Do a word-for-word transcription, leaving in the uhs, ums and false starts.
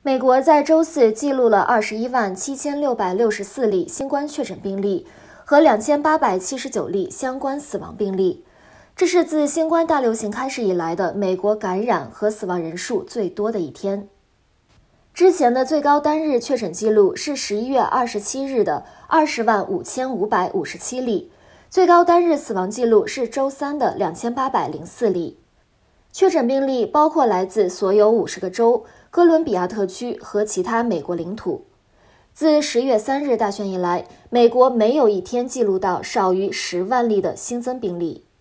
美国在周四记录了二十一万七千六百六十四例新冠确诊病例和两千八百七十九例相关死亡病例，这是自新冠大流行开始以来的美国感染和死亡人数最多的一天。之前的最高单日确诊记录是十一月二十七日的二十万五千五百五十七例，最高单日死亡记录是周三的两千八百零四例。确诊病例包括来自所有五十个州、哥伦比亚特区和其他美国领土。自十月三日大选以来，美国没有一天记录到少于十万例的新增病例。